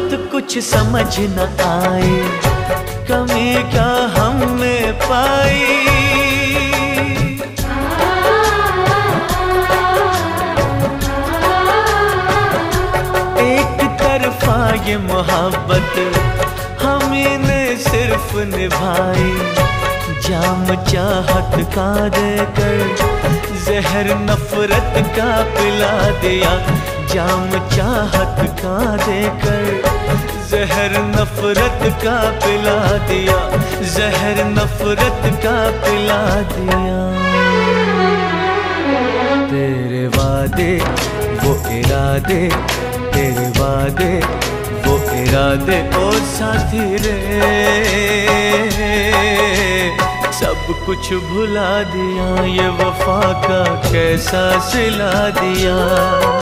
वक्त कुछ समझ न आए, कमी क्या हम में पाई। एक तरफा ये मोहब्बत हमी ने सिर्फ निभाई, जाम चाहत का देकर जहर नफरत का पिला दिया। जाम चाहत का देकर जहर नफरत का पिला दिया, जहर नफरत का पिला दिया। तेरे वादे वो इरादे, तेरे वादे वो इरादे ओ साथी रे, सब कुछ भुला दिया। ये वफा का कैसा सिला दिया।